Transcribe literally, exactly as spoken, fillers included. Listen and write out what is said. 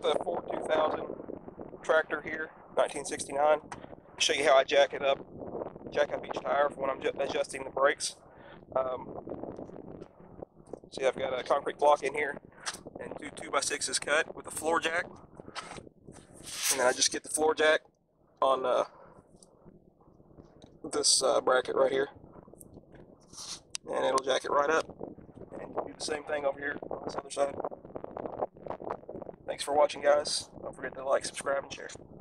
got the Ford two thousand tractor here, nineteen sixty-nine. I'll show you how I jack it up, jack up each tire for when I'm adjusting the brakes. Um, see, I've got a concrete block in here and two two by sixes cut with a floor jack, and then I just get the floor jack on uh, this uh, bracket right here, and it'll jack it right up. And do the same thing over here on this other side. Thanks for watching, guys. Don't forget to like, subscribe, and share.